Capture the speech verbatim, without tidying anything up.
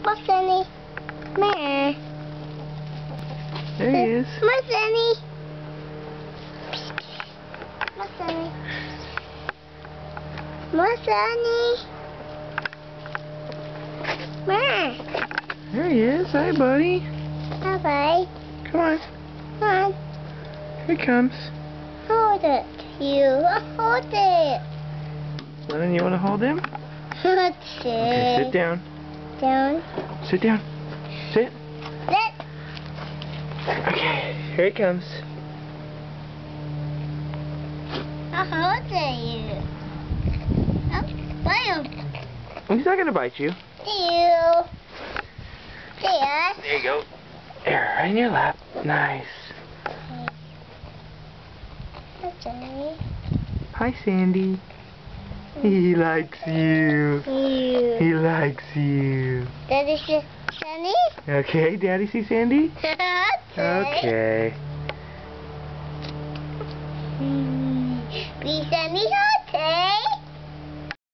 What's Sandy? Come here. There he is. Come on, Sandy. Come on, Sandy. Come on, Sandy. Come here. There he is. Hi, buddy. Bye-bye. Come on. Come on. Here he comes. Hold it. You. Hold it. Lennon, you want to hold him? Hold Okay, sit it. down. Down. Sit down. Sit. Sit. Okay, here he comes. I'll hold it. Oh, bam. He's not going to bite you. You. There. There you go. There, right in your lap. Nice. Okay. Hi, Sandy. He likes you. You. He likes you. Daddy see Sandy? Okay, Daddy see Sandy? Okay. Hmm. Be Sandy,